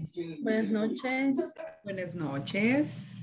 Buenas noches. Buenas noches.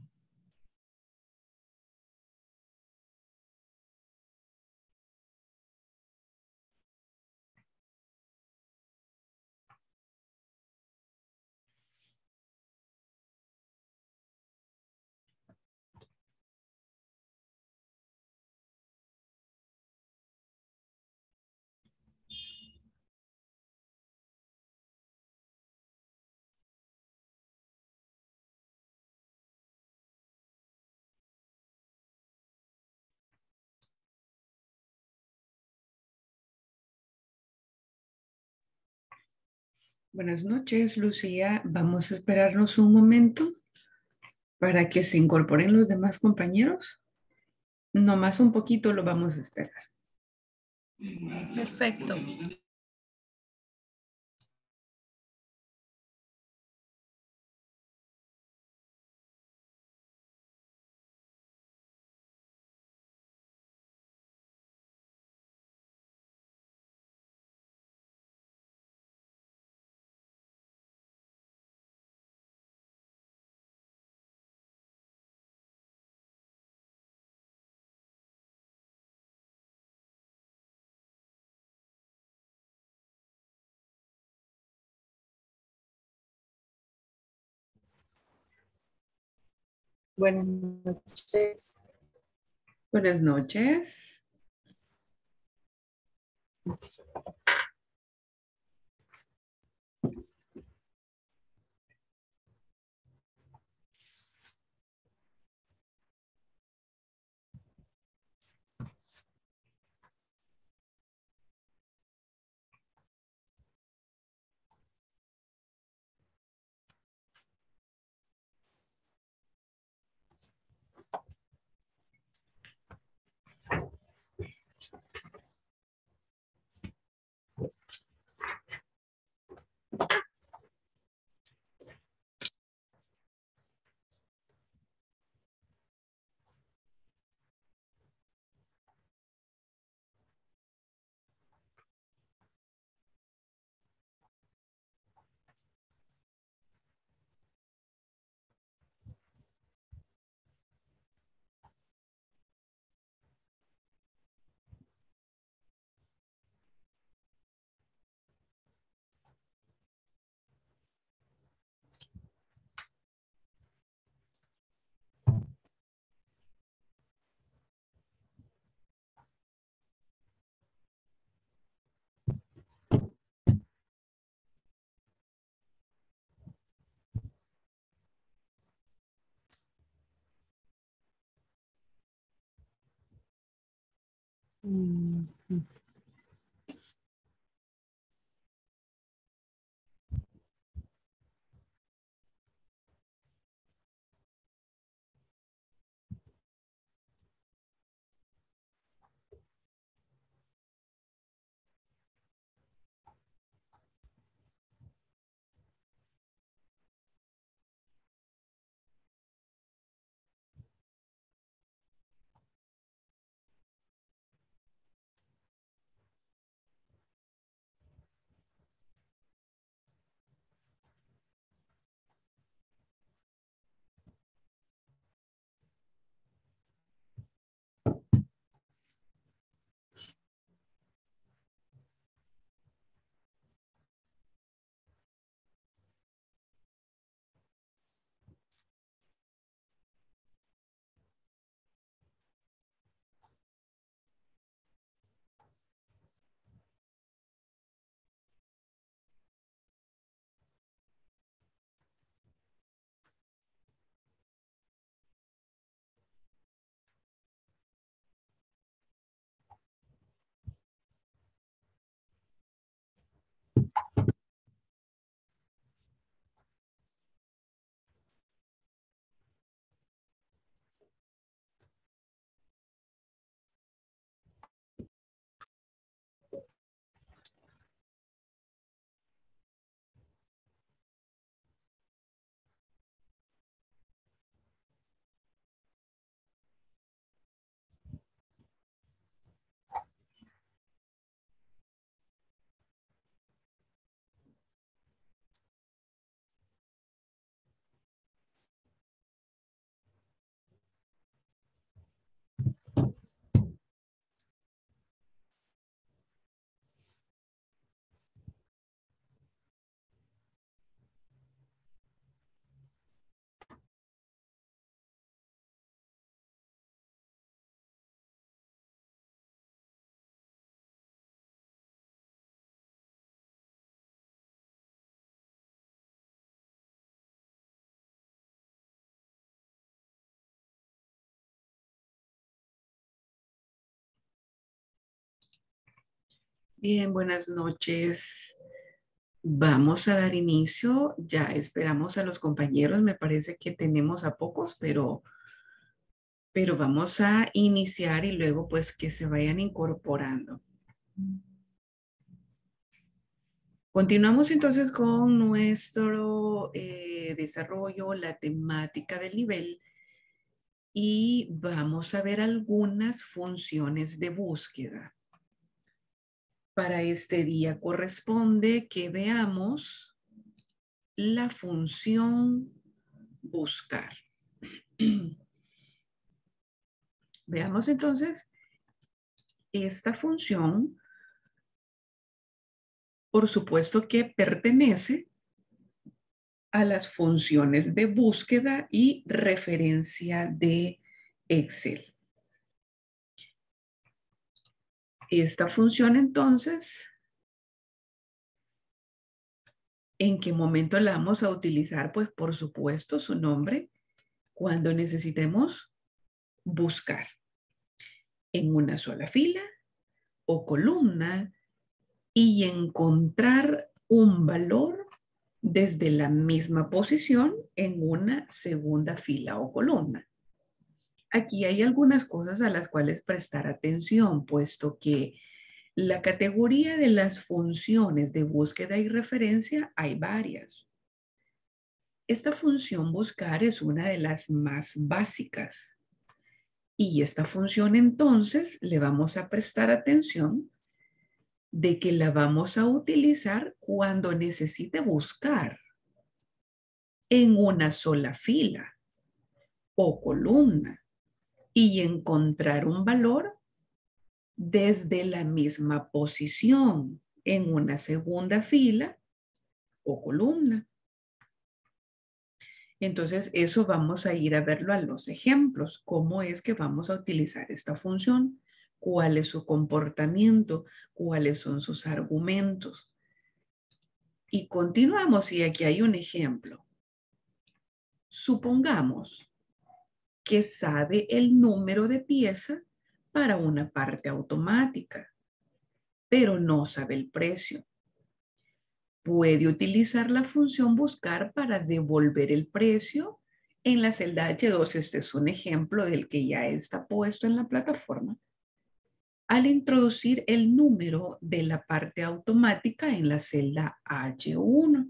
Buenas noches, Lucía. Vamos a esperarnos un momento para que se incorporen los demás compañeros. No más un poquito lo vamos a esperar. Perfecto. Buenas noches. Buenas noches. Bien, buenas noches. Vamos a dar inicio. Ya esperamos a los compañeros. Me parece que tenemos a pocos, pero vamos a iniciar y luego pues que se vayan incorporando. Continuamos entonces con nuestro desarrollo, la temática del nivel y vamos a ver algunas funciones de búsqueda. Para este día corresponde que veamos la función buscar. Veamos entonces esta función. Por supuesto que pertenece a las funciones de búsqueda y referencia de Excel. Esta función entonces, ¿en qué momento la vamos a utilizar? Pues por supuesto su nombre, cuando necesitemos buscar en una sola fila o columna y encontrar un valor desde la misma posición en una segunda fila o columna. Aquí hay algunas cosas a las cuales prestar atención, puesto que la categoría de las funciones de búsqueda y referencia hay varias. Esta función buscar es una de las más básicas. Y esta función entonces le vamos a prestar atención de que la vamos a utilizar cuando necesite buscar en una sola fila o columna y encontrar un valor desde la misma posición en una segunda fila o columna. Entonces, eso vamos a ir a verlo a los ejemplos. ¿Cómo es que vamos a utilizar esta función? ¿Cuál es su comportamiento? ¿Cuáles son sus argumentos? Y continuamos, y aquí hay un ejemplo. Supongamos que sabe el número de pieza para una parte automática, pero no sabe el precio. Puede utilizar la función buscar para devolver el precio en la celda H2. Este es un ejemplo del que ya está puesto en la plataforma. Al introducir el número de la parte automática en la celda H1.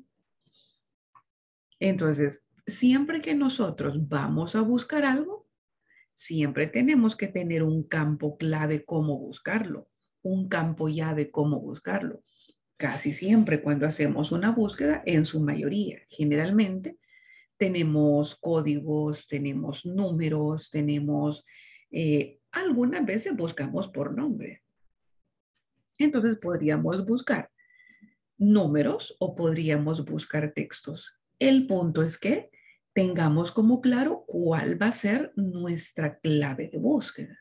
Entonces, siempre que nosotros vamos a buscar algo, siempre tenemos que tener un campo clave cómo buscarlo, un campo llave cómo buscarlo. Casi siempre cuando hacemos una búsqueda, en su mayoría, generalmente, tenemos códigos, tenemos números, tenemos, algunas veces buscamos por nombre. Entonces podríamos buscar números o podríamos buscar textos. El punto es que tengamos como claro cuál va a ser nuestra clave de búsqueda.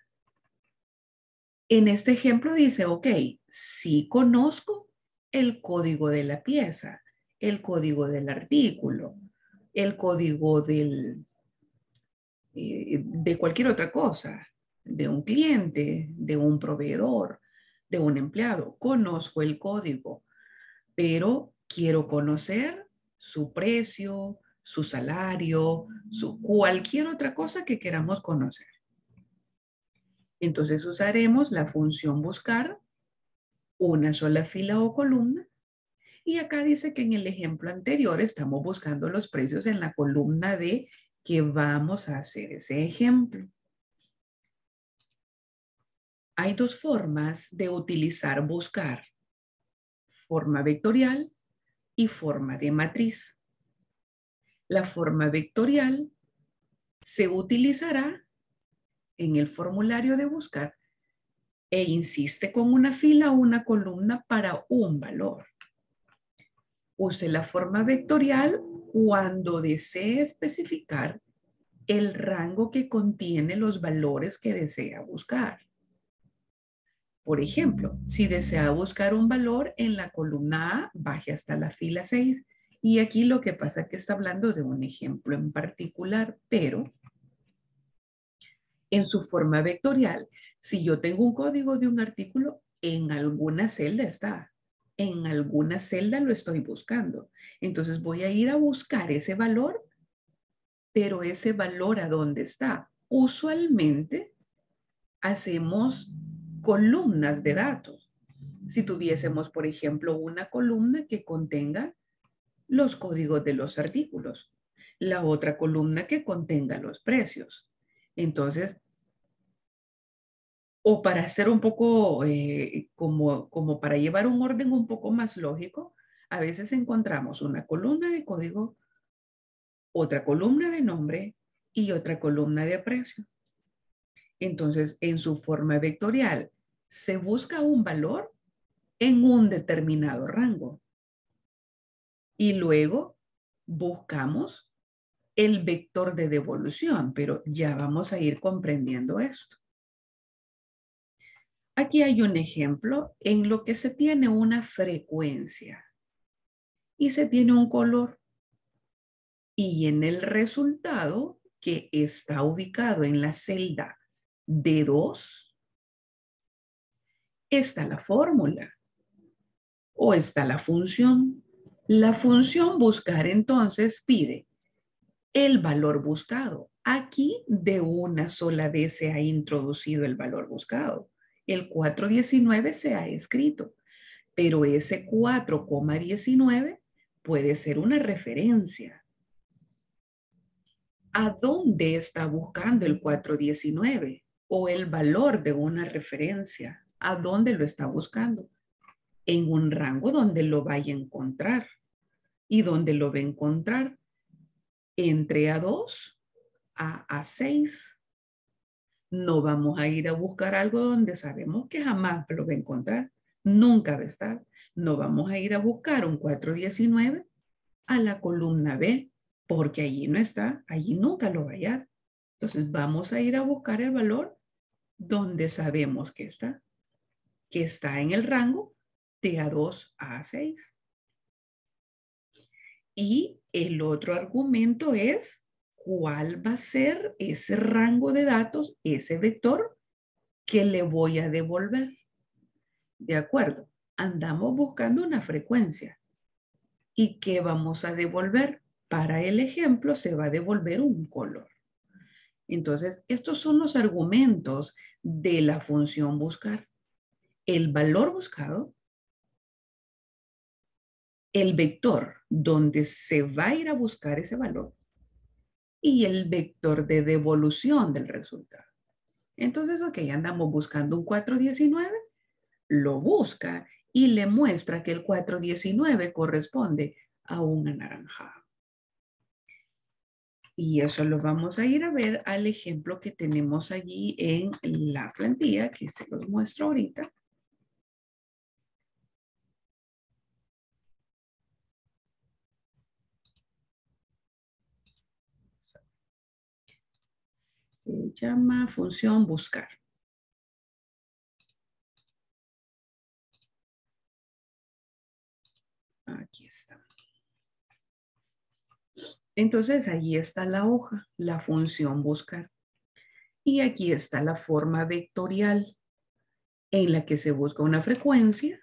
En este ejemplo dice, ok, sí conozco el código de la pieza, el código del artículo, el código de cualquier otra cosa, de un cliente, de un proveedor, de un empleado. Conozco el código, pero quiero conocer su precio, su salario, cualquier otra cosa que queramos conocer. Entonces usaremos la función buscar, una sola fila o columna. Y acá dice que en el ejemplo anterior estamos buscando los precios en la columna D que vamos a hacer ese ejemplo. Hay dos formas de utilizar buscar. Forma vectorial y forma de matriz. La forma vectorial se utilizará en el formulario de buscar e insiste con una fila o una columna para un valor. Use la forma vectorial cuando desee especificar el rango que contiene los valores que desea buscar. Por ejemplo, si desea buscar un valor en la columna A, baje hasta la fila 6. Y aquí lo que pasa es que está hablando de un ejemplo en particular, pero en su forma vectorial, si yo tengo un código de un artículo, en alguna celda está. En alguna celda lo estoy buscando. Entonces voy a ir a buscar ese valor, pero ese valor ¿a dónde está? Usualmente hacemos columnas de datos. Si tuviésemos, por ejemplo, una columna que contenga los códigos de los artículos, la otra columna que contenga los precios. Entonces, o para hacer un poco, como para llevar un orden un poco más lógico, a veces encontramos una columna de código, otra columna de nombre y otra columna de precio. Entonces, en su forma vectorial, se busca un valor en un determinado rango. Y luego buscamos el vector de devolución, pero ya vamos a ir comprendiendo esto. Aquí hay un ejemplo en lo que se tiene una frecuencia y se tiene un color. Y en el resultado que está ubicado en la celda D2, está la fórmula o está la función. La función buscar entonces pide el valor buscado. Aquí de una sola vez se ha introducido el valor buscado. El 419 se ha escrito, pero ese 4,19 puede ser una referencia. ¿A dónde está buscando el 419? O el valor de una referencia. ¿A dónde lo está buscando? En un rango donde lo vaya a encontrar. ¿Y dónde lo va a encontrar? Entre A2 a A6. No vamos a ir a buscar algo donde sabemos que jamás lo va a encontrar. Nunca va a estar. No vamos a ir a buscar un 419 a la columna B, porque allí no está, allí nunca lo va a hallar. Entonces vamos a ir a buscar el valor donde sabemos que está en el rango de A2 a A6. Y el otro argumento es cuál va a ser ese rango de datos, ese vector que le voy a devolver. De acuerdo, andamos buscando una frecuencia. ¿Y qué vamos a devolver? Para el ejemplo se va a devolver un color. Entonces, estos son los argumentos de la función buscar. El valor buscado, el vector donde se va a ir a buscar ese valor y el vector de devolución del resultado. Entonces, ok, andamos buscando un 419, lo busca y le muestra que el 419 corresponde a un anaranjado. Y eso lo vamos a ir a ver al ejemplo que tenemos allí en la plantilla, que se los muestro ahorita. Se llama función buscar. Aquí está. Entonces, allí está la hoja, la función buscar. Y aquí está la forma vectorial en la que se busca una frecuencia,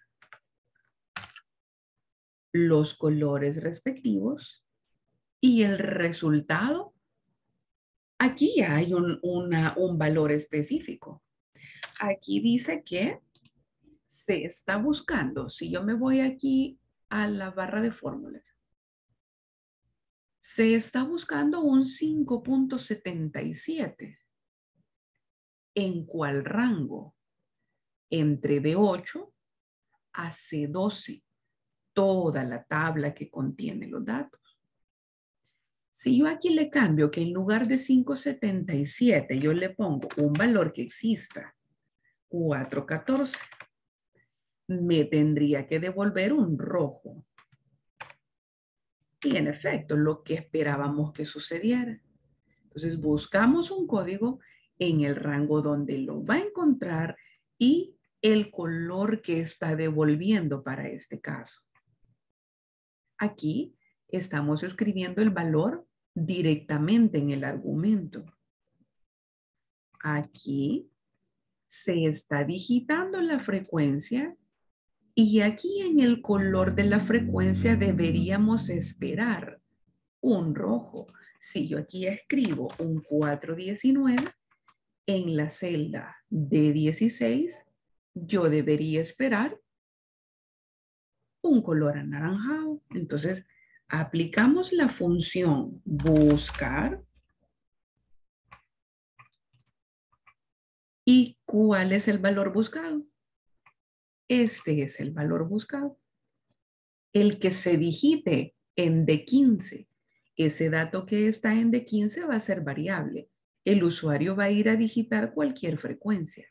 los colores respectivos y el resultado. Aquí ya hay un valor específico. Aquí dice que se está buscando. Si yo me voy aquí a la barra de fórmulas, se está buscando un 5,77. ¿En cuál rango? Entre B8 a C12. Toda la tabla que contiene los datos. Si yo aquí le cambio que en lugar de 5,77 yo le pongo un valor que exista, 4,14, me tendría que devolver un rojo. Y en efecto, lo que esperábamos que sucediera. Entonces buscamos un código en el rango donde lo va a encontrar y el color que está devolviendo para este caso. Aquí estamos escribiendo el valor directamente en el argumento. Aquí Se está digitando la frecuencia y aquí en el color de la frecuencia deberíamos esperar un rojo. Si yo aquí escribo un 419 en la celda D16, yo debería esperar un color anaranjado. Entonces, aplicamos la función buscar. ¿Y cuál es el valor buscado? Este es el valor buscado. El que se digite en D15. Ese dato que está en D15 va a ser variable. El usuario va a ir a digitar cualquier frecuencia.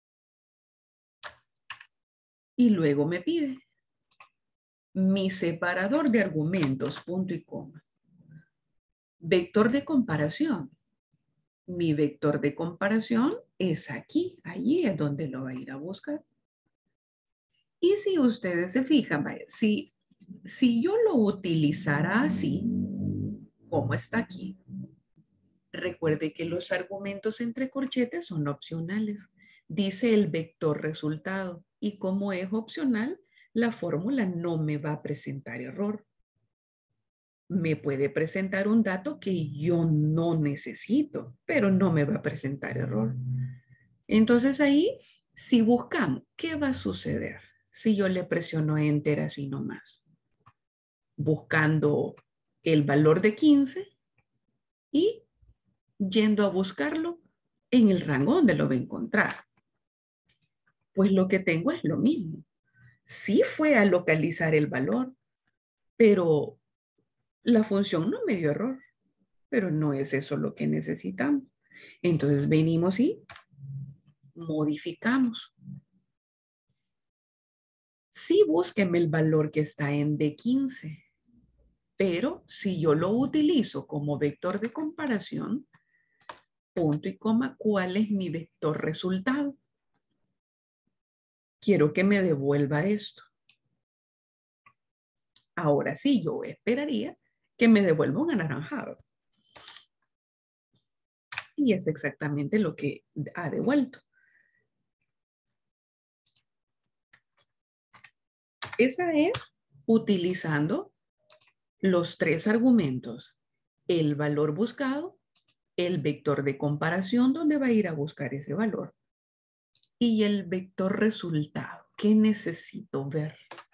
Y luego me pide mi separador de argumentos, punto y coma. Vector de comparación. Mi vector de comparación es aquí. Allí es donde lo va a ir a buscar. Y si ustedes se fijan, si yo lo utilizara así, como está aquí, recuerde que los argumentos entre corchetes son opcionales. Dice el vector resultado y como es opcional, la fórmula no me va a presentar error. Me puede presentar un dato que yo no necesito, pero no me va a presentar error. Entonces ahí, si buscamos, ¿qué va a suceder si yo le presiono Enter así nomás? Buscando el valor de 15 y yendo a buscarlo en el rango donde lo va a encontrar. Pues lo que tengo es lo mismo. Sí fue a localizar el valor, pero la función no me dio error. Pero no es eso lo que necesitamos. Entonces venimos y modificamos. Sí, búsqueme el valor que está en D15, pero si yo lo utilizo como vector de comparación, punto y coma, ¿cuál es mi vector resultado? Quiero que me devuelva esto. Ahora sí, yo esperaría que me devuelva un anaranjado. Y es exactamente lo que ha devuelto. Esa es utilizando los tres argumentos. El valor buscado, el vector de comparación donde va a ir a buscar ese valor y el vector resultado. ¿Qué necesito ver?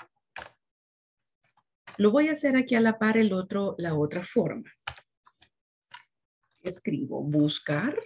Lo voy a hacer aquí a la par la otra forma. Escribo buscar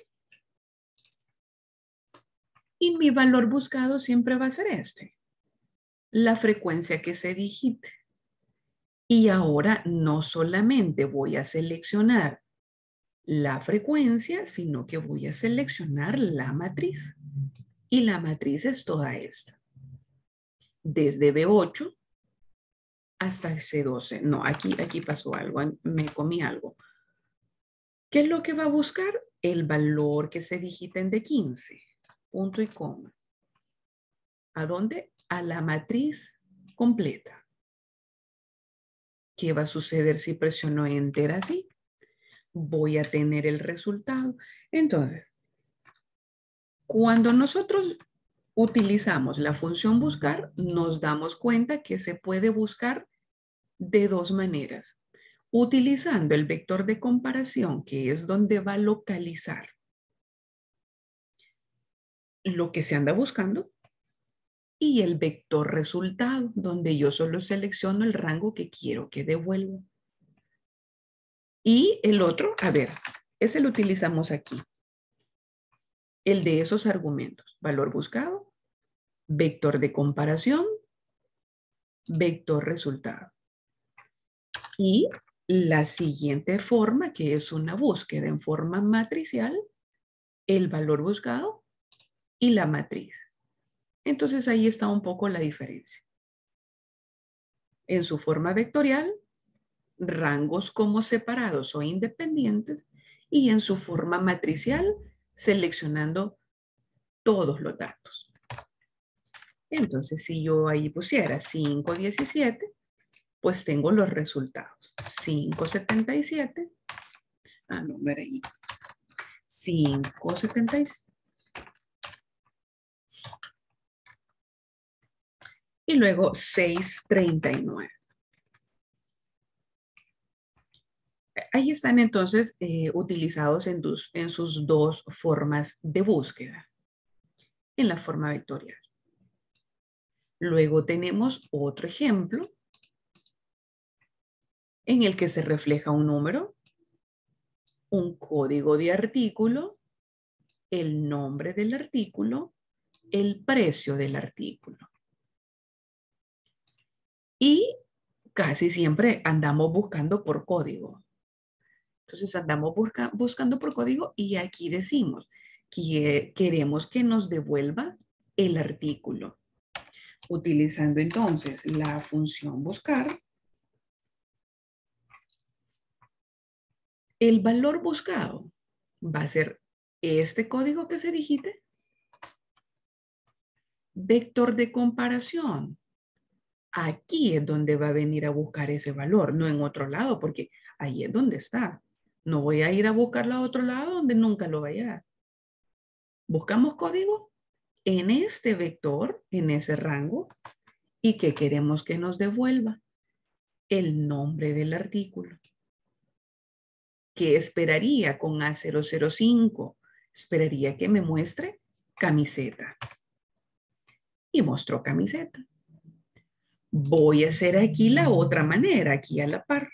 y mi valor buscado siempre va a ser este. La frecuencia que se digite. Y ahora no solamente voy a seleccionar la frecuencia, sino que voy a seleccionar la matriz. Y la matriz es toda esta. Desde B8 hasta C12. No, aquí pasó algo, me comí algo. ¿Qué es lo que va a buscar? El valor que se digita en D15. Punto y coma. ¿A dónde? A la matriz completa. ¿Qué va a suceder si presiono Enter así? Voy a tener el resultado. Entonces, cuando nosotros utilizamos la función buscar, nos damos cuenta que se puede buscar de dos maneras. Utilizando el vector de comparación, que es donde va a localizar lo que se anda buscando, y el vector resultado, donde yo solo selecciono el rango que quiero que devuelva. Y el otro, a ver, ese lo utilizamos aquí. El de esos argumentos, valor buscado, vector de comparación, vector resultado. Y la siguiente forma, que es una búsqueda en forma matricial, el valor buscado y la matriz. Entonces ahí está un poco la diferencia. En su forma vectorial, rangos como separados o independientes, y en su forma matricial, seleccionando todos los datos. Entonces, si yo ahí pusiera 517, pues tengo los resultados. 577, no era ahí. 577. Y luego 639. Ahí están entonces utilizados en sus dos formas de búsqueda, en la forma vectorial. Luego tenemos otro ejemplo en el que se refleja un número, un código de artículo, el nombre del artículo, el precio del artículo. Y casi siempre andamos buscando por código. Entonces andamos buscando por código y aquí decimos que queremos que nos devuelva el artículo. Utilizando entonces la función buscar, el valor buscado va a ser este código que se digite. Vector de comparación. Aquí es donde va a venir a buscar ese valor, no en otro lado, porque ahí es donde está. No voy a ir a buscarlo a otro lado donde nunca lo vaya a dar. Buscamos código en este vector, en ese rango, y que queremos que nos devuelva el nombre del artículo. ¿Qué esperaría con A005? Esperaría que me muestre camiseta. Y mostró camiseta. Voy a hacer aquí la otra manera, aquí a la par.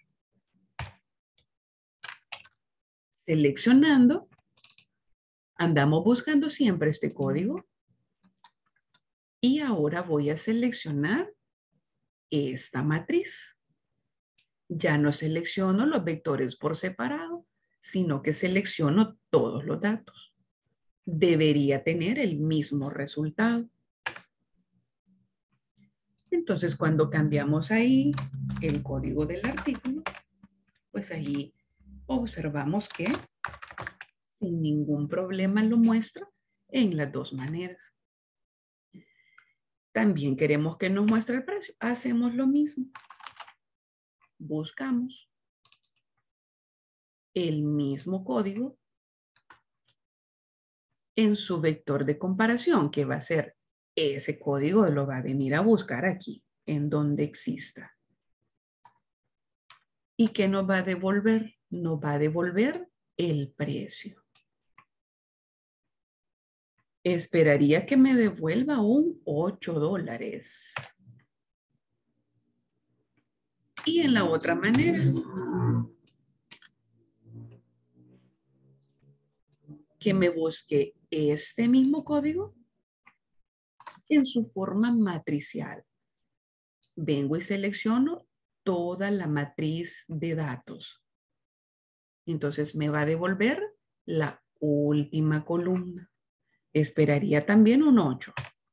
Seleccionando, andamos buscando siempre este código. Y ahora voy a seleccionar esta matriz. Ya no selecciono los vectores por separado, sino que selecciono todos los datos. Debería tener el mismo resultado. Entonces, cuando cambiamos ahí el código del artículo, pues ahí observamos que sin ningún problema lo muestra en las dos maneras. También queremos que nos muestre el precio. Hacemos lo mismo. Buscamos el mismo código en su vector de comparación, que va a ser ese código, lo va a venir a buscar aquí, en donde exista. ¿Y qué nos va a devolver? Nos va a devolver el precio. Esperaría que me devuelva un $8. Y en la otra manera, que me busque este mismo código en su forma matricial. Vengo y selecciono toda la matriz de datos. Entonces me va a devolver la última columna. Esperaría también un 8.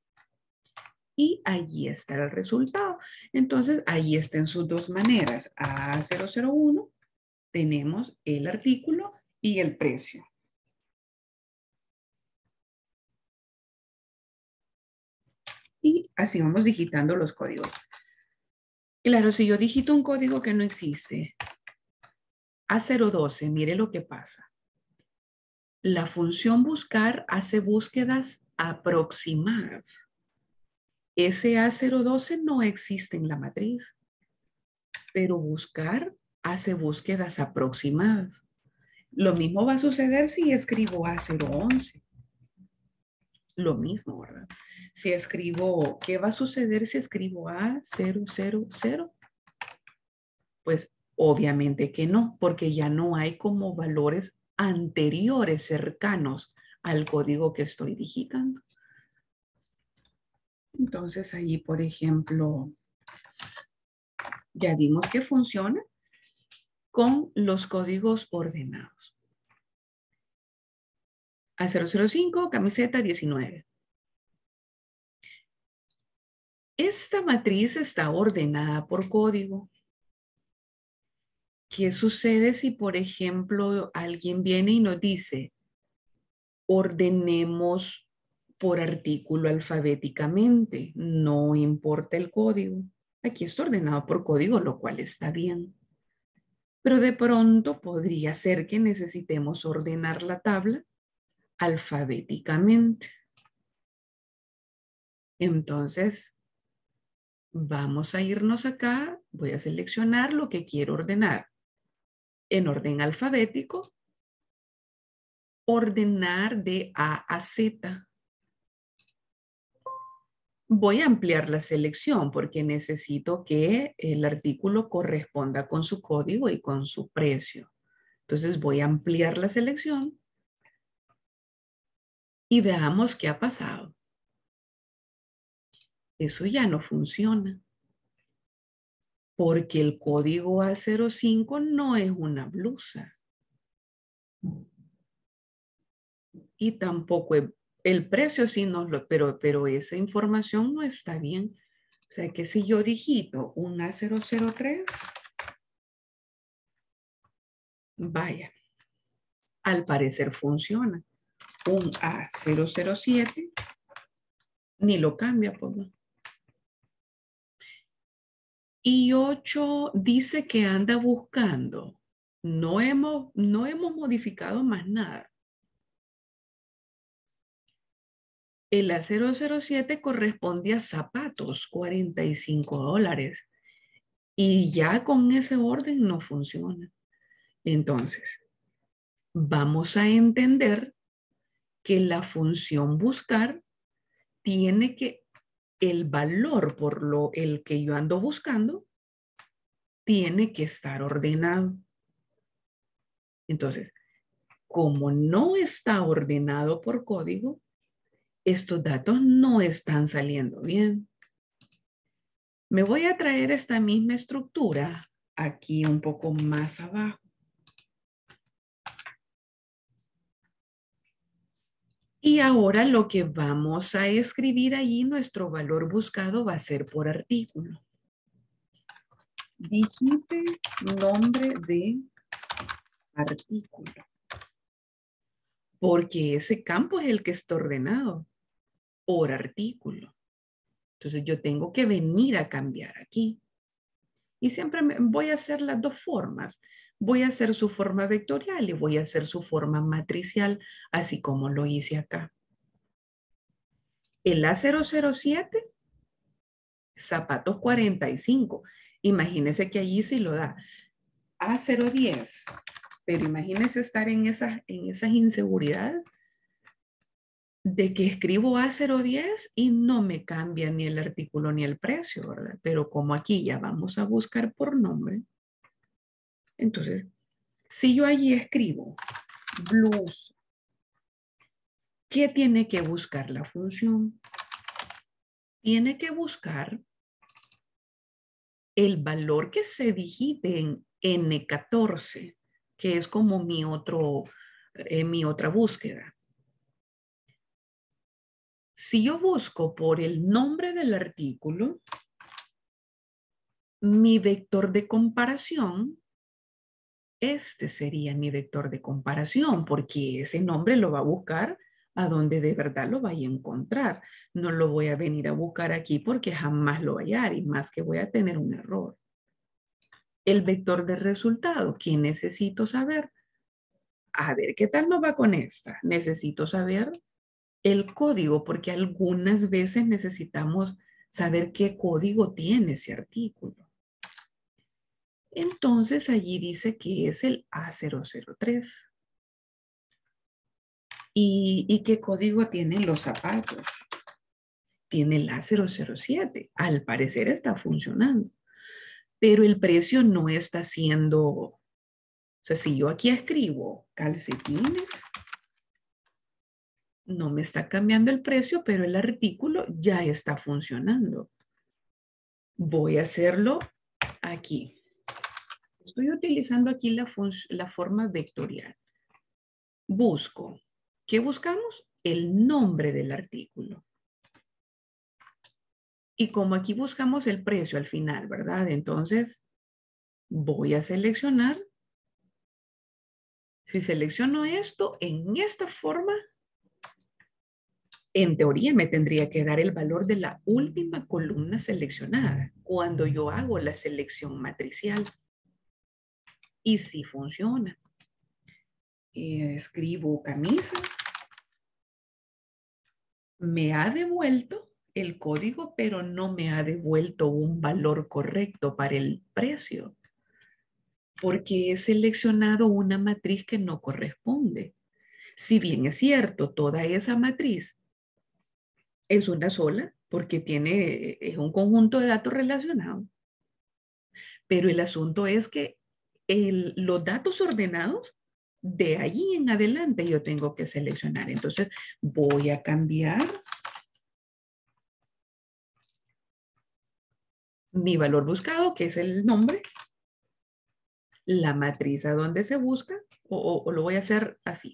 Y allí está el resultado. Entonces, ahí está en sus dos maneras. A001, tenemos el artículo y el precio. Y así vamos digitando los códigos. Claro, si yo digito un código que no existe, A012, mire lo que pasa. La función buscar hace búsquedas aproximadas. Ese A012 no existe en la matriz, pero buscar hace búsquedas aproximadas. Lo mismo va a suceder si escribo A011. Lo mismo, ¿verdad? Si escribo, ¿qué va a suceder si escribo A000? Pues obviamente que no, porque ya no hay como valores anteriores cercanos al código que estoy digitando. Entonces ahí, por ejemplo, ya vimos que funciona con los códigos ordenados. A005, camiseta 19. Esta matriz está ordenada por código. ¿Qué sucede si, por ejemplo, alguien viene y nos dice, ordenemos por artículo alfabéticamente? No importa el código. Aquí está ordenado por código, lo cual está bien. Pero de pronto podría ser que necesitemos ordenar la tabla alfabéticamente. Entonces, vamos a irnos acá. Voy a seleccionar lo que quiero ordenar. En orden alfabético, ordenar de A a Z. Voy a ampliar la selección porque necesito que el artículo corresponda con su código y con su precio. Entonces voy a ampliar la selección y veamos qué ha pasado. Eso ya no funciona porque el código A05 no es una blusa y tampoco el precio sí nos lo, pero esa información no está bien. O sea que si yo digito un A003, vaya, al parecer funciona. Un A007, ni lo cambia, por favor. Y 8 dice que anda buscando. No hemos modificado más nada. El A007 corresponde a zapatos, $45. Y ya con ese orden no funciona. Entonces, vamos a entender que la función buscar tiene que, el valor por el que yo ando buscando, tiene que estar ordenado. Entonces, como no está ordenado por código, estos datos no están saliendo bien. Me voy a traer esta misma estructura aquí un poco más abajo. Y ahora lo que vamos a escribir allí, nuestro valor buscado va a ser por artículo. Digite nombre de artículo. Porque ese campo es el que está ordenado por artículo. Entonces yo tengo que venir a cambiar aquí. Y siempre voy a hacer las dos formas. Voy a hacer su forma vectorial y voy a hacer su forma matricial, así como lo hice acá. El A007, zapatos 45. Imagínese que allí sí lo da. A010. Pero imagínese estar en esas inseguridades de que escribo A010 y no me cambia ni el artículo ni el precio, ¿verdad? Pero como aquí ya vamos a buscar por nombre, entonces, si yo allí escribo blues, ¿qué tiene que buscar la función? Tiene que buscar el valor que se digite en N14, que es como mi otra búsqueda. Si yo busco por el nombre del artículo, mi vector de comparación, este sería mi vector de comparación, porque ese nombre lo va a buscar a donde de verdad lo vaya a encontrar. No lo voy a venir a buscar aquí porque jamás lo va a hallar y más que voy a tener un error. El vector de resultado, ¿qué necesito saber? A ver, ¿qué tal nos va con esta? Necesito saber el código porque algunas veces necesitamos saber qué código tiene ese artículo. Entonces allí dice que es el A003. ¿Y qué código tienen los zapatos? Tiene el A007. Al parecer está funcionando. Pero el precio no está siendo... O sea, si yo aquí escribo calcetines, no me está cambiando el precio, pero el artículo ya está funcionando. Voy a hacerlo aquí. Estoy utilizando aquí la forma vectorial. Busco. ¿Qué buscamos? El nombre del artículo. Y como aquí buscamos el precio al final, ¿verdad? Entonces voy a seleccionar. Si selecciono esto en esta forma, en teoría me tendría que dar el valor de la última columna seleccionada cuando yo hago la selección matricial. Y sí funciona. Escribo camisa. Me ha devuelto el código, pero no me ha devuelto un valor correcto para el precio, porque he seleccionado una matriz que no corresponde. Si bien es cierto, toda esa matriz es una sola, porque es un conjunto de datos relacionados, pero el asunto es que los datos ordenados, de allí en adelante yo tengo que seleccionar. Entonces voy a cambiar mi valor buscado, que es el nombre, la matriz a donde se busca, o lo voy a hacer así.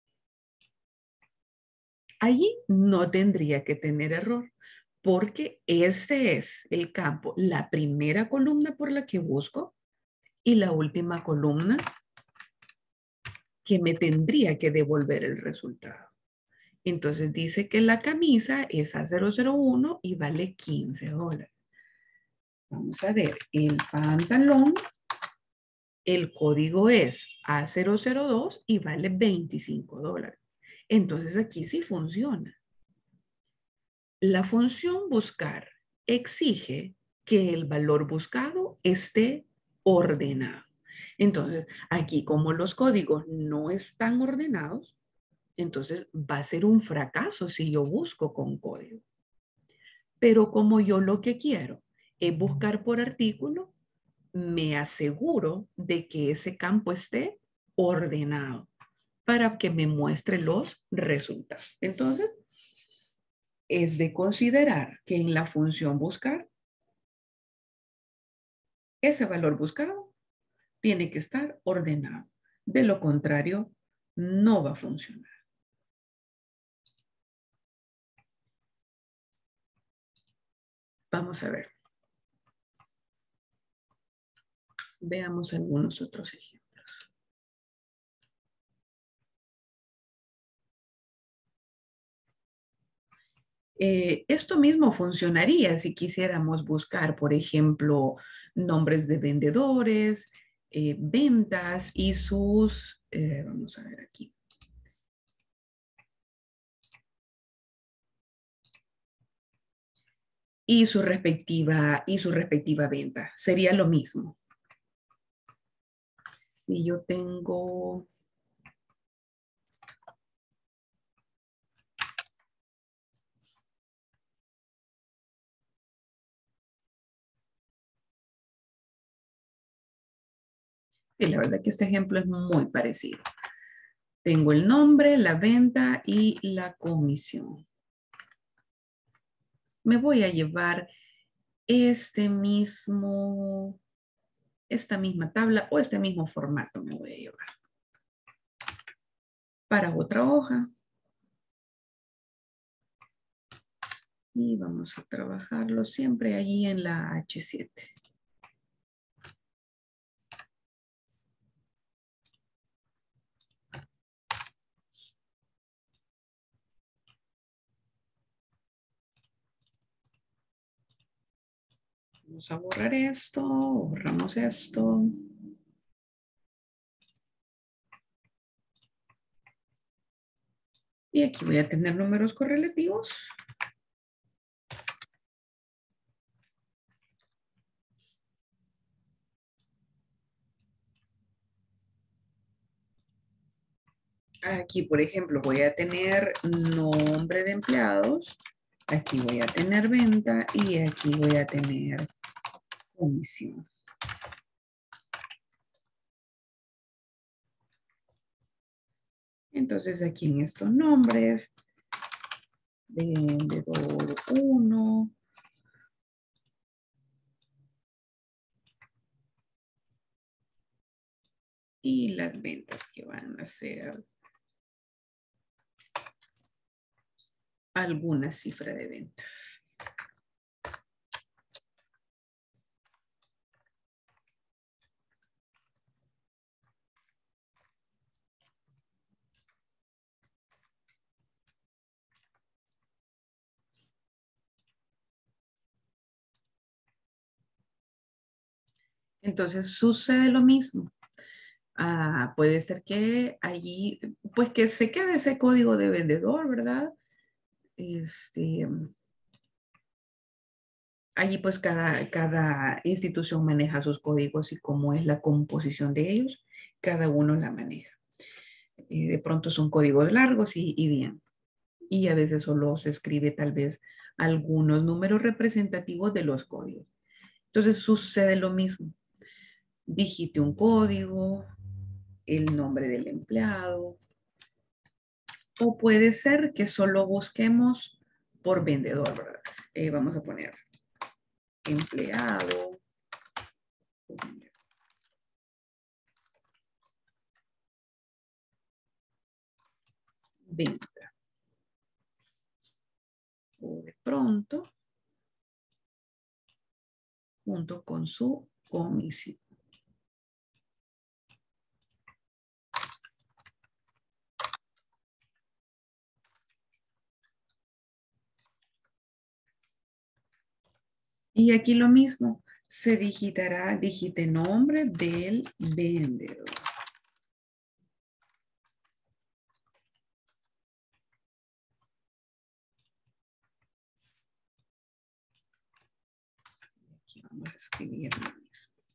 Allí no tendría que tener error, porque ese es el campo, la primera columna por la que busco y la última columna que me tendría que devolver el resultado. Entonces dice que la camisa es A001 y vale $15. Vamos a ver, el pantalón, el código es A002 y vale $25. Entonces aquí sí funciona. La función buscar exige que el valor buscado esté ordenado. Entonces, aquí como los códigos no están ordenados, entonces va a ser un fracaso si yo busco con código. Pero como yo lo que quiero es buscar por artículo, me aseguro de que ese campo esté ordenado para que me muestre los resultados. Entonces, es de considerar que en la función buscar, ese valor buscado tiene que estar ordenado. De lo contrario, no va a funcionar. Vamos a ver. Veamos algunos otros ejemplos. Esto mismo funcionaría si quisiéramos buscar, por ejemplo, nombres de vendedores, ventas y sus, vamos a ver aquí. Y su respectiva venta. Sería lo mismo. Si yo tengo... Sí, la verdad que este ejemplo es muy parecido. Tengo el nombre, la venta y la comisión. Me voy a llevar esta misma tabla o este mismo formato me voy a llevar. Para otra hoja. Y vamos a trabajarlo siempre allí en la H7. Vamos a borrar esto, borramos esto. Y aquí voy a tener números correlativos. Aquí, por ejemplo, voy a tener nombre de empleados. Aquí voy a tener venta y aquí voy a tener comisión. Entonces, aquí en estos nombres, vendedor 1, y las ventas que van a ser alguna cifra de ventas. Entonces sucede lo mismo. Puede ser que allí, pues que se quede ese código de vendedor, ¿verdad? Allí pues cada institución maneja sus códigos y cómo es la composición de ellos, cada uno la maneja. De pronto son códigos largos y bien. Y a veces solo se escribe tal vez algunos números representativos de los códigos. Entonces sucede lo mismo. Digite un código, el nombre del empleado, o puede ser que solo busquemos por vendedor, ¿verdad? Vamos a poner empleado, venta. O de pronto, junto con su comisión. Y aquí lo mismo, se digitará, digite nombre del vendedor. Aquí vamos a escribir lo mismo.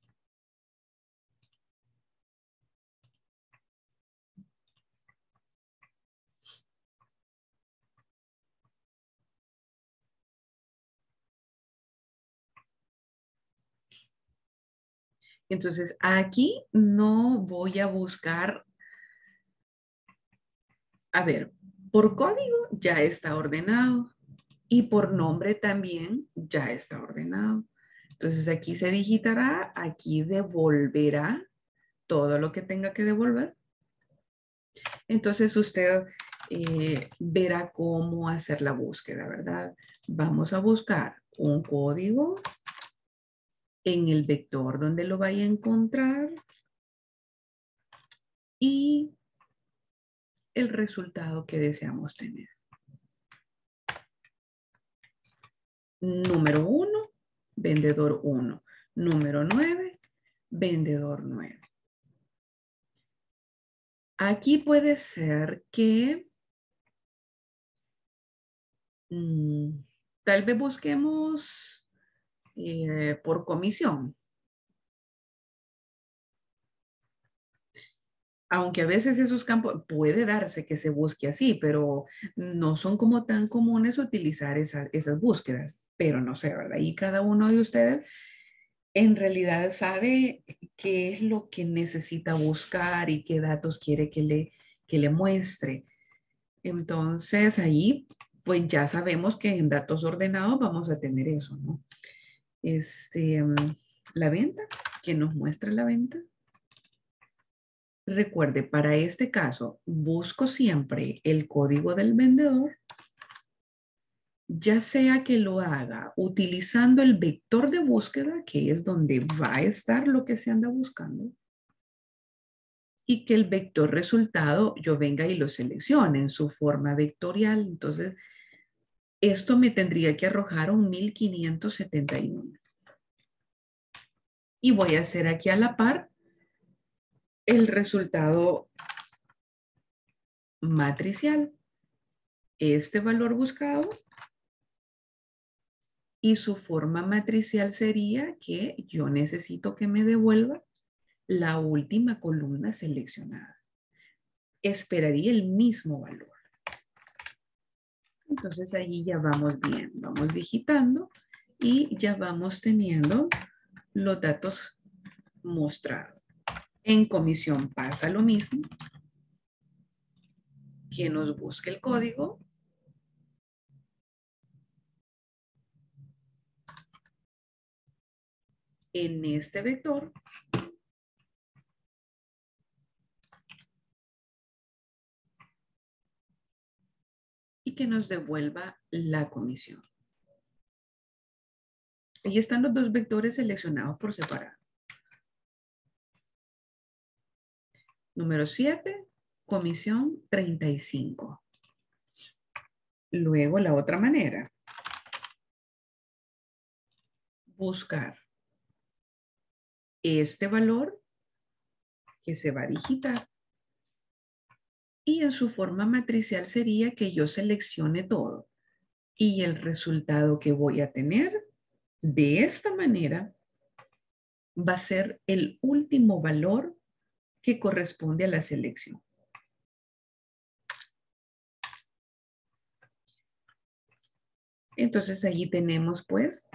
Entonces, aquí no voy a buscar, a ver, por código ya está ordenado y por nombre también ya está ordenado. Entonces, aquí se digitará, aquí devolverá todo lo que tenga que devolver. Entonces, usted verá cómo hacer la búsqueda, ¿verdad? Vamos a buscar un código en el vector donde lo vaya a encontrar y el resultado que deseamos tener. Número 1, vendedor 1. Número 9, vendedor 9. Aquí puede ser que tal vez busquemos por comisión. Aunque a veces esos campos puede darse que se busque así, pero no son como tan comunes utilizar esas búsquedas. Pero no sé, ¿verdad? Y cada uno de ustedes en realidad sabe qué es lo que necesita buscar y qué datos quiere que le muestre. Entonces ahí pues ya sabemos que en datos ordenados vamos a tener eso, ¿no? La venta, que nos muestra la venta. Recuerde, para este caso, busco siempre el código del vendedor, ya sea que lo haga utilizando el vector de búsqueda, que es donde va a estar lo que se anda buscando, y que el vector resultado yo venga y lo seleccione en su forma vectorial. Entonces, esto me tendría que arrojar un 1571. Y voy a hacer aquí a la par el resultado matricial. Este valor buscado y su forma matricial sería que yo necesito que me devuelva la última columna seleccionada. Esperaría el mismo valor. Entonces ahí ya vamos bien, vamos digitando y ya vamos teniendo los datos mostrados. En comisión pasa lo mismo, que nos busque el código en este vector y que nos devuelva la comisión. Ahí están los dos vectores seleccionados por separado. Número 7, comisión 35. Luego la otra manera. Buscar este valor que se va a digitar. Y en su forma matricial sería que yo seleccione todo. Y el resultado que voy a tener, De esta manera va a ser el último valor que corresponde a la selección. Entonces allí tenemos pues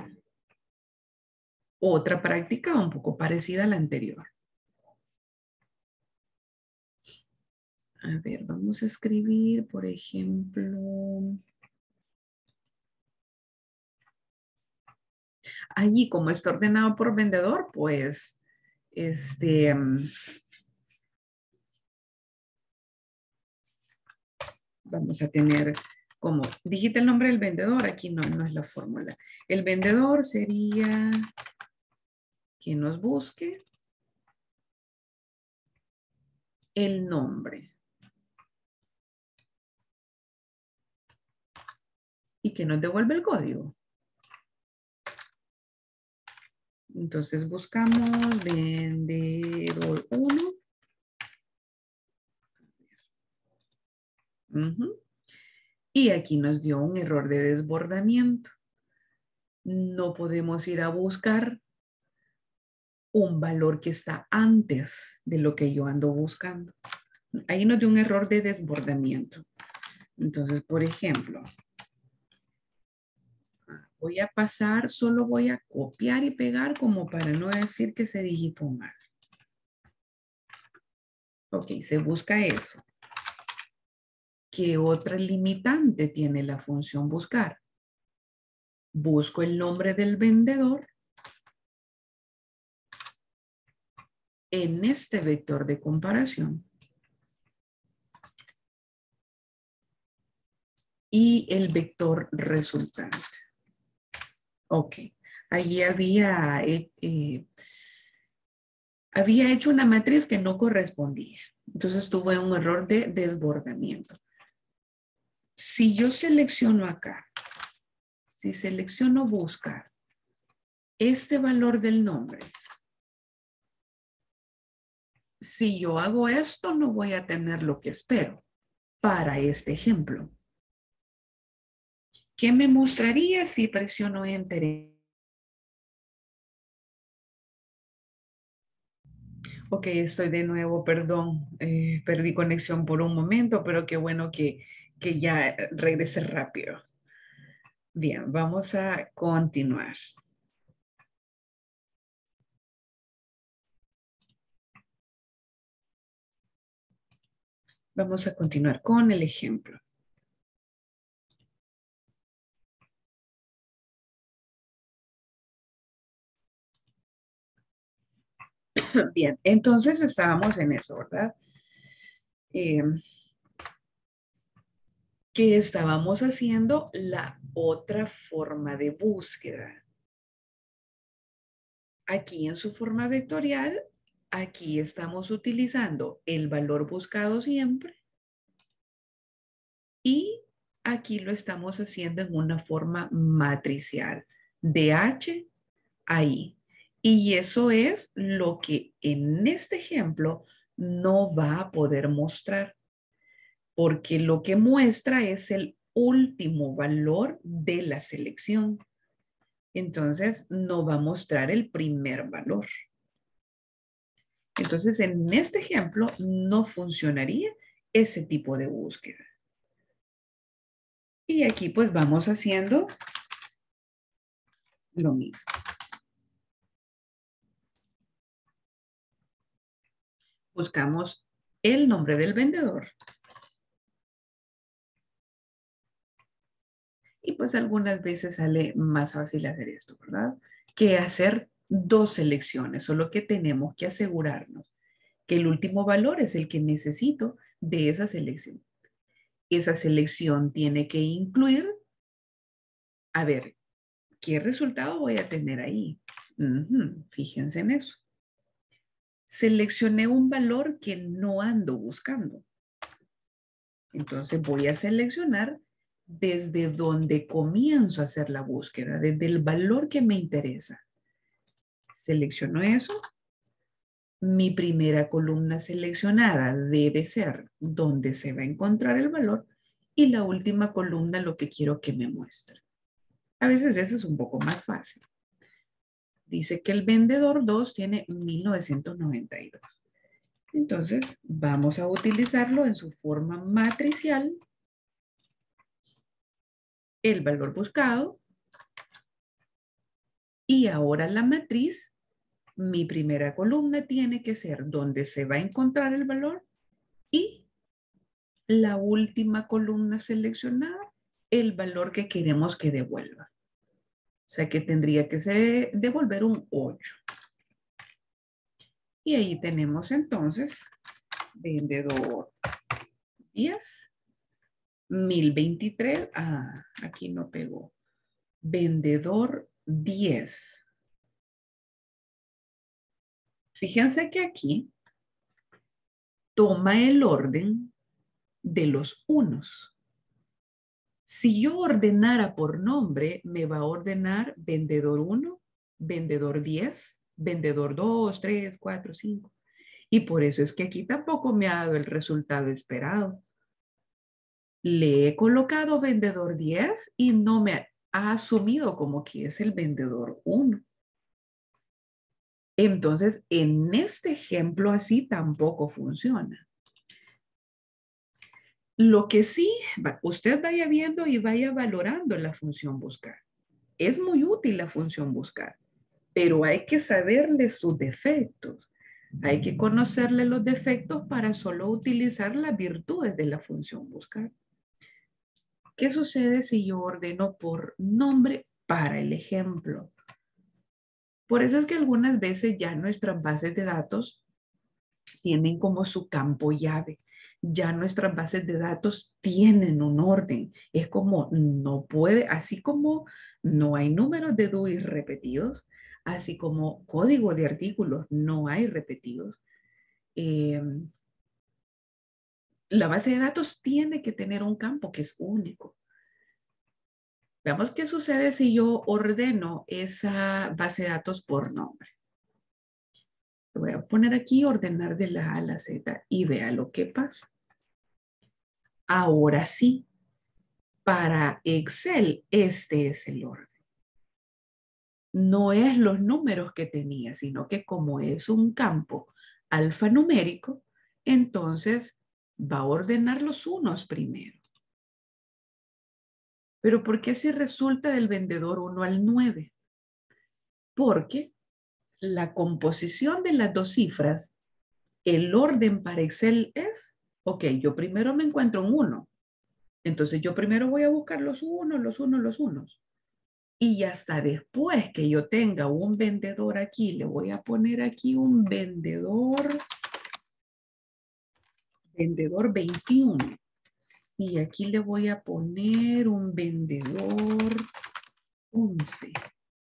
otra práctica un poco parecida a la anterior. A ver, vamos a escribir, por ejemplo, allí como está ordenado por vendedor, pues, vamos a tener como, dijiste el nombre del vendedor, aquí no es la fórmula. El vendedor sería quien nos busque el nombre. Y que nos devuelve el código. Entonces buscamos vendedor 1. Y aquí nos dio un error de desbordamiento. No podemos ir a buscar un valor que está antes de lo que yo ando buscando. Ahí nos dio un error de desbordamiento. Entonces, por ejemplo, voy a pasar, solo voy a copiar y pegar como para no decir que se digitó mal. Ok, se busca eso. ¿Qué otra limitante tiene la función buscar? Busco el nombre del vendedor en este vector de comparación y el vector resultante. Ok, allí había hecho una matriz que no correspondía. Entonces tuve un error de desbordamiento. Si yo selecciono acá, si selecciono buscar este valor del nombre, si yo hago esto, no voy a tener lo que espero para este ejemplo. ¿Qué me mostraría si presiono Enter? Ok, estoy de nuevo, perdón. Perdí conexión por un momento, pero qué bueno que ya regrese rápido. Bien, vamos a continuar. Vamos a continuar con el ejemplo. Bien, entonces estábamos en eso, ¿verdad? Que estábamos haciendo la otra forma de búsqueda. Aquí en su forma vectorial, aquí estamos utilizando el valor buscado siempre y aquí lo estamos haciendo en una forma matricial, de H a I. Y eso es lo que en este ejemplo no va a poder mostrar, porque lo que muestra es el último valor de la selección. Entonces, no va a mostrar el primer valor. Entonces, en este ejemplo, no funcionaría ese tipo de búsqueda. Y aquí, pues, vamos haciendo lo mismo. Buscamos el nombre del vendedor. Y pues algunas veces sale más fácil hacer esto, ¿verdad? Que hacer dos selecciones, solo que tenemos que asegurarnos que el último valor es el que necesito de esa selección. Esa selección tiene que incluir, a ver, ¿qué resultado voy a tener ahí? Fíjense en eso. Seleccioné un valor que no ando buscando. Entonces voy a seleccionar desde donde comienzo a hacer la búsqueda, desde el valor que me interesa. Selecciono eso. Mi primera columna seleccionada debe ser donde se va a encontrar el valor y la última columna lo que quiero que me muestre. A veces eso es un poco más fácil. Dice que el vendedor 2 tiene 1992. Entonces, vamos a utilizarlo en su forma matricial. El valor buscado. Y ahora la matriz, mi primera columna tiene que ser donde se va a encontrar el valor y la última columna seleccionada, el valor que queremos que devuelva. O sea que tendría que devolver un 8. Y ahí tenemos entonces vendedor 10, 1023. Ah, aquí no pegó. Vendedor 10. Fíjense que aquí toma el orden de los unos. Si yo ordenara por nombre, me va a ordenar vendedor 1, vendedor 10, vendedor 2, 3, 4, 5. Y por eso es que aquí tampoco me ha dado el resultado esperado. Le he colocado vendedor 10 y no me ha asumido como que es el vendedor 1. Entonces, en este ejemplo así tampoco funciona. Lo que sí, usted vaya viendo y vaya valorando la función buscar. Es muy útil la función buscar, pero hay que saberle sus defectos. Hay que conocerle los defectos para solo utilizar las virtudes de la función buscar. ¿Qué sucede si yo ordeno por nombre para el ejemplo? Por eso es que algunas veces ya nuestras bases de datos tienen como su campo llave. Ya nuestras bases de datos tienen un orden. Es como no puede, así como no hay números de Dewey repetidos, así como código de artículos no hay repetidos. La base de datos tiene que tener un campo que es único. Veamos qué sucede si yo ordeno esa base de datos por nombre. Voy a poner aquí ordenar de la A a la Z y vea lo que pasa. Ahora sí, para Excel, este es el orden. No es los números que tenía, sino que como es un campo alfanumérico, entonces va a ordenar los unos primero. Pero ¿por qué si resulta del vendedor 1 al 9? Porque la composición de las dos cifras, el orden para Excel es, ok, yo primero me encuentro un 1. Entonces yo primero voy a buscar los unos, los unos, los unos. Y hasta después que yo tenga un vendedor aquí, le voy a poner aquí un vendedor 21. Y aquí le voy a poner un vendedor 11.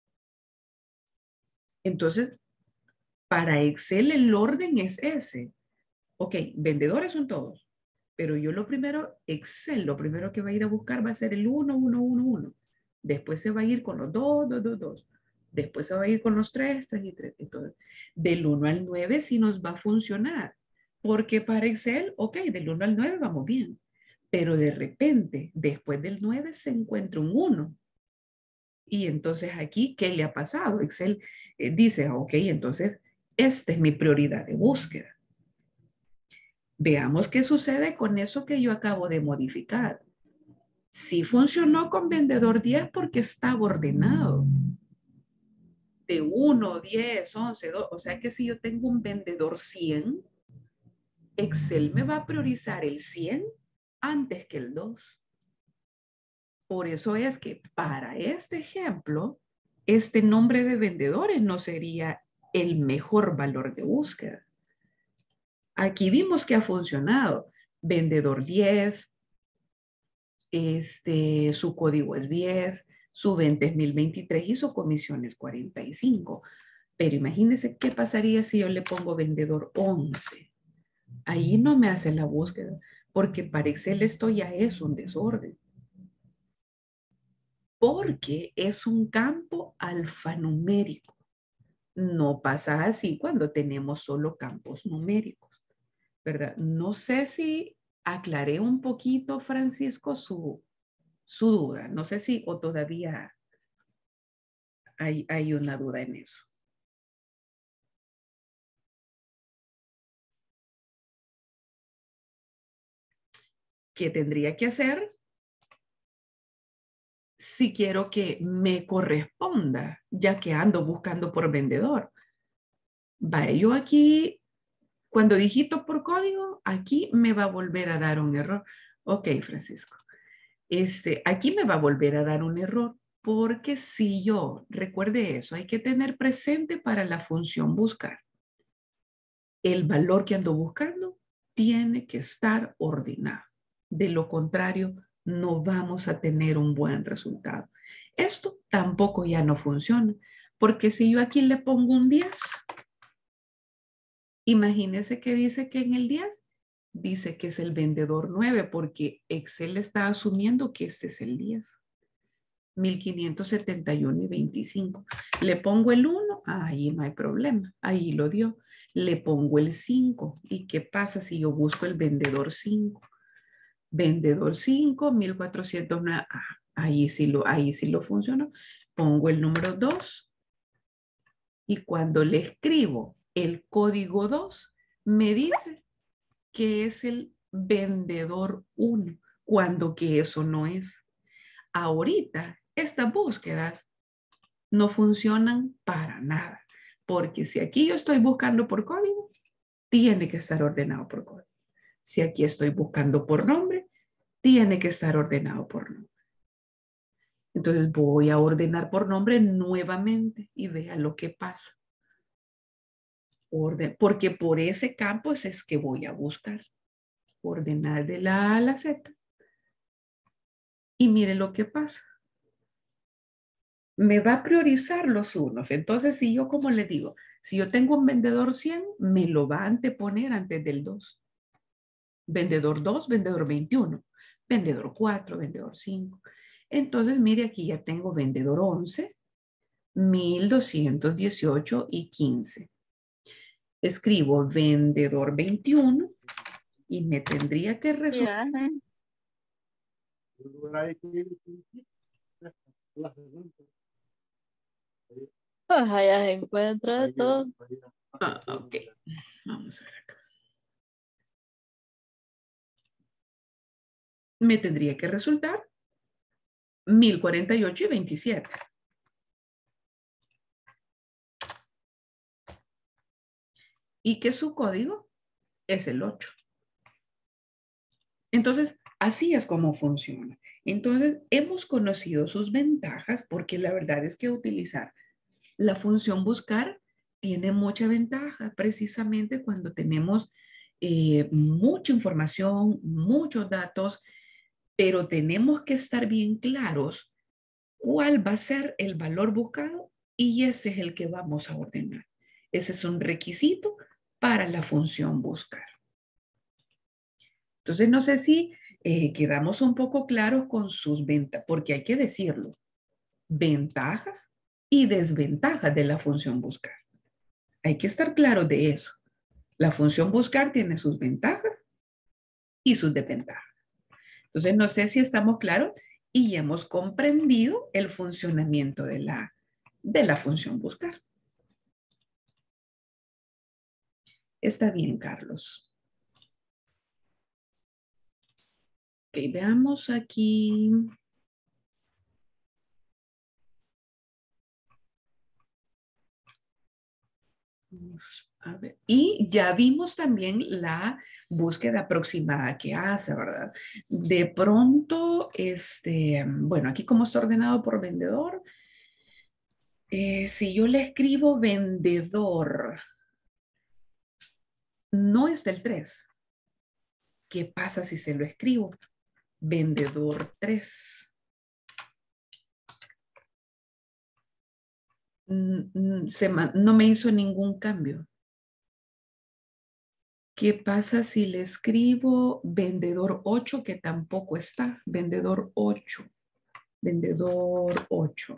Entonces, para Excel el orden es ese. Ok, vendedores son todos. Pero yo Excel, lo primero que va a ir a buscar va a ser el 1, 1, 1, 1. Después se va a ir con los 2, 2, 2, 2. Después se va a ir con los 3, 3 y 3. Entonces, del 1 al 9 sí nos va a funcionar. Porque para Excel, ok, del 1 al 9 vamos bien. Pero de repente, después del 9 se encuentra un 1. Y entonces aquí, ¿qué le ha pasado? Excel dice, ok, entonces esta es mi prioridad de búsqueda. Veamos qué sucede con eso que yo acabo de modificar. Sí funcionó con vendedor 10 porque estaba ordenado. De 1, 10, 11, 2. O sea que si yo tengo un vendedor 100, Excel me va a priorizar el 100 antes que el 2. Por eso es que para este ejemplo, este nombre de vendedores no sería el mejor valor de búsqueda. Aquí vimos que ha funcionado. Vendedor 10, su código es 10, su venta es 1023 y su comisión es 45. Pero imagínense qué pasaría si yo le pongo vendedor 11. Ahí no me hace la búsqueda, porque para Excel esto ya es un desorden. Porque es un campo alfanumérico. No pasa así cuando tenemos solo campos numéricos, ¿verdad? No sé si aclaré un poquito, Francisco, su duda. No sé si o todavía hay una duda en eso. ¿qué tendría que hacer si quiero que me corresponda, ya que ando buscando por vendedor? Va, yo aquí, cuando digito por código, aquí me va a volver a dar un error. Ok, Francisco. Aquí me va a volver a dar un error, porque si yo, recuerde eso, hay que tener presente para la función buscar. El valor que ando buscando tiene que estar ordenado. De lo contrario, no vamos a tener un buen resultado. Esto tampoco ya no funciona, porque si yo aquí le pongo un 10, imagínese que dice que en el 10 dice que es el vendedor 9, porque Excel está asumiendo que este es el 10. 1571.25. Le pongo el 1, ahí no hay problema, ahí lo dio. Le pongo el 5. ¿Y qué pasa si yo busco el vendedor 5? Vendedor 5, 1409. Ahí sí lo funcionó. Pongo el número 2 y cuando le escribo el código 2, me dice que es el vendedor 1, cuando que eso no es. Ahorita, estas búsquedas no funcionan para nada, porque si aquí yo estoy buscando por código, tiene que estar ordenado por código. Si aquí estoy buscando por nombre, tiene que estar ordenado por nombre. Entonces voy a ordenar por nombre nuevamente y vea lo que pasa. Porque por ese campo es que voy a buscar. Ordenar de la A a la Z. Y mire lo que pasa. Me va a priorizar los unos. Entonces, si yo, como le digo, si yo tengo un vendedor 100, me lo va a anteponer antes del 2. Vendedor 2, vendedor 21, vendedor 4, vendedor 5. Entonces, mire, aquí ya tengo vendedor 11, 1218 y 15. Escribo vendedor 21 y me tendría que resultar. Pues allá se encuentra de todo. Ok, vamos a ver acá. Me tendría que resultar 1048 y 27. Y que su código es el 8. Entonces, así es como funciona. Entonces, hemos conocido sus ventajas porque la verdad es que utilizar la función buscar tiene mucha ventaja precisamente cuando tenemos mucha información, muchos datos, pero tenemos que estar bien claros cuál va a ser el valor buscado y ese es el que vamos a ordenar. Ese es un requisito para la función buscar. Entonces, no sé si quedamos un poco claros con sus ventajas, porque hay que decirlo, ventajas y desventajas de la función buscar. Hay que estar claro de eso. La función buscar tiene sus ventajas y sus desventajas. Entonces, no sé si estamos claros y hemos comprendido el funcionamiento de la función buscar. Está bien, Carlos. Ok, veamos aquí. Vamos a ver. Y ya vimos también la búsqueda aproximada que hace, ¿verdad? De pronto, bueno, aquí como está ordenado por vendedor, si yo le escribo vendedor, no es del 3. ¿Qué pasa si se lo escribo? Vendedor 3. No me hizo ningún cambio. ¿Qué pasa si le escribo vendedor 8, que tampoco está? Vendedor 8. Vendedor 8.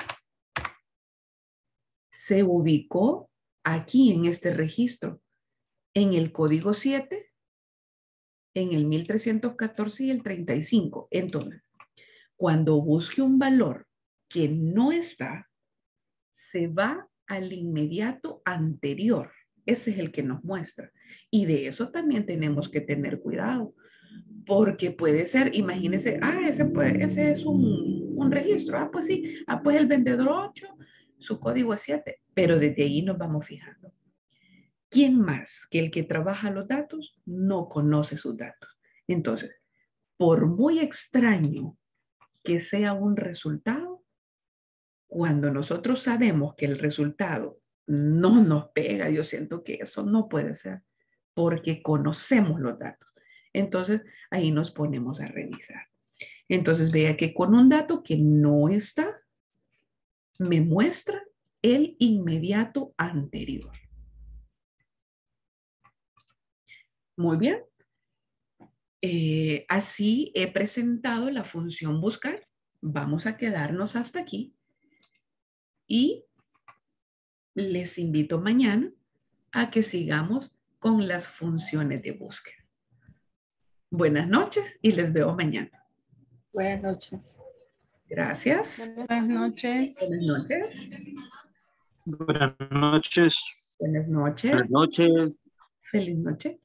Se ubicó aquí en este registro, en el código 7, en el 1314 y el 35. Entonces, cuando busque un valor que no está, se va al inmediato anterior. Ese es el que nos muestra. Y de eso también tenemos que tener cuidado, Porque puede ser, imagínese, ese es un registro. Pues sí, pues el vendedor 8, su código es 7, pero desde ahí nos vamos fijando. ¿Quién más que el que trabaja los datos no conoce sus datos? Entonces, por muy extraño que sea un resultado, cuando nosotros sabemos que el resultado no nos pega, yo siento que eso no puede ser, porque conocemos los datos. Entonces, ahí nos ponemos a revisar. Entonces, vea que con un dato que no está, me muestra el inmediato anterior. Muy bien. Así he presentado la función buscar. Vamos a quedarnos hasta aquí. Y les invito mañana a que sigamos con las funciones de búsqueda. Buenas noches y les veo mañana. Buenas noches. Gracias. Buenas noches. Buenas noches. Buenas noches. Buenas noches. Buenas noches. Feliz noche.